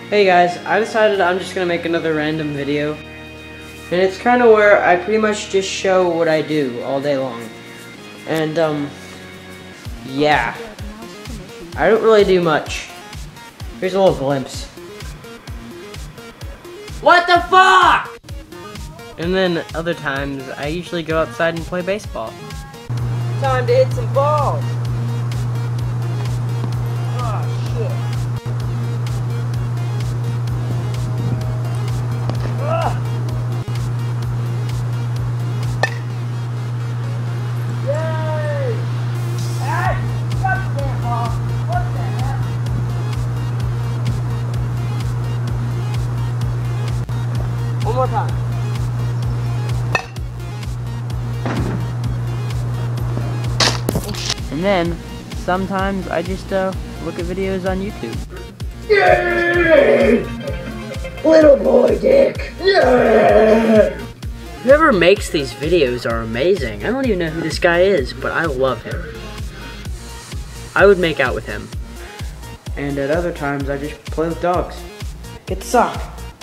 Hey guys, I decided I'm just gonna make another random video. And it's kind of where I pretty much just show what I do all day long. And, yeah. I don't really do much. Here's a little glimpse. What the fuck? And then other times, I usually go outside and play baseball. Time to hit some balls. Oh, shit. Ugh. Yay! Hey! Goddamn ball! What the heck? One more time. And then, sometimes I just look at videos on YouTube. Yay! Little boy dick. Yay! Whoever makes these videos are amazing. I don't even know who this guy is, but I love him. I would make out with him. And at other times, I just play with dogs. Get the sock.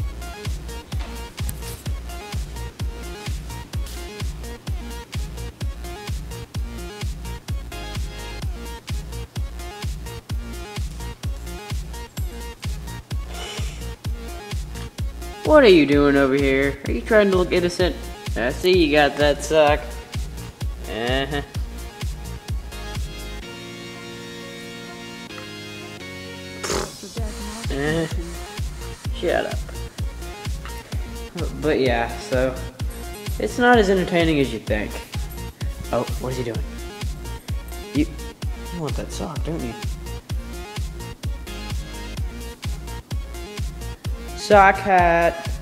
What are you doing over here? Are you trying to look innocent? I see you got that sock. Uh-huh. Shut up. But yeah, so it's not as entertaining as you think. Oh, what is he doing? You want that sock, don't you? Sock hat.